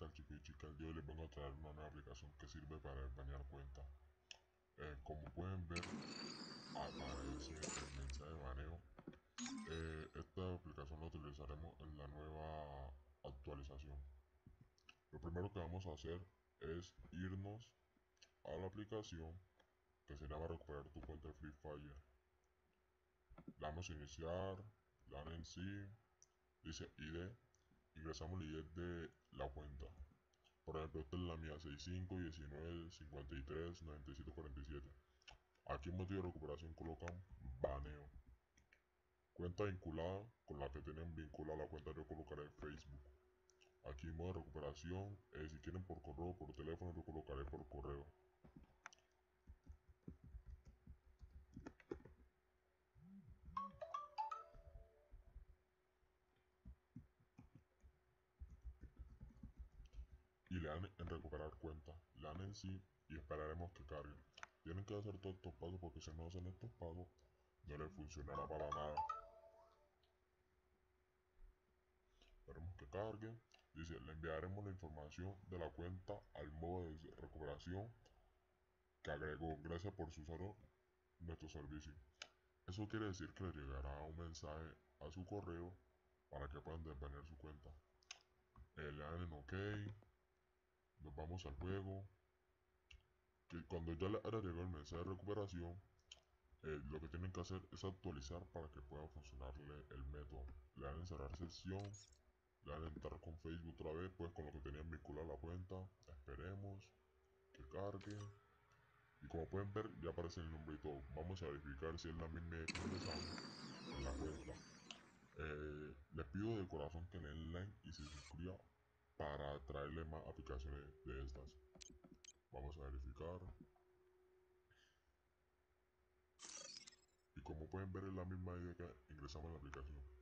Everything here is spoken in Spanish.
tal, chicos y chicas? Yo les vengo a traer una nueva aplicación que sirve para banear cuentas. Como pueden ver, aparece el mensaje de baneo. Esta aplicación la utilizaremos en la nueva actualización. Lo primero que vamos a hacer es irnos a la aplicación que se llama recuperar tu cuenta de Free Fire. Le damos a iniciar, le dan en sí, dice ID, ingresamos el ID de la cuenta. Por ejemplo, esta es la mía, 65 19 53 97 47. Aquí en motivo de recuperación colocan baneo. Cuenta vinculada con la que tienen vinculada la cuenta, yo colocaré Facebook. Aquí en modo de recuperación, si quieren por correo o por teléfono, yo colocaré por correo. Y le dan en recuperar cuenta, le dan en sí y esperaremos que cargue. Tienen que hacer todos estos pasos porque si no hacen estos pasos no les funcionará para nada. Esperemos que cargue. Dice, le enviaremos la información de la cuenta al modo de recuperación que agregó. Gracias por su uso nuestro servicio. Eso quiere decir que le llegará un mensaje a su correo para que puedan desbanear su cuenta. Le dan en OK. Nos vamos al juego. Que cuando ya le haya llegado el mensaje de recuperación, lo que tienen que hacer es actualizar para que pueda funcionarle el método. Le dan en cerrar sesión, le dan en entrar con Facebook otra vez, pues con lo que tenían vinculada la cuenta. Esperemos que cargue. Y como pueden ver, ya aparece el nombre y todo. Vamos a verificar si es la misma que ingresamos en la cuenta. Les pido de corazón que le den like y se suscriban para traerle más aplicaciones de estas. Vamos a verificar. Y como pueden ver es la misma idea que ingresamos en la aplicación.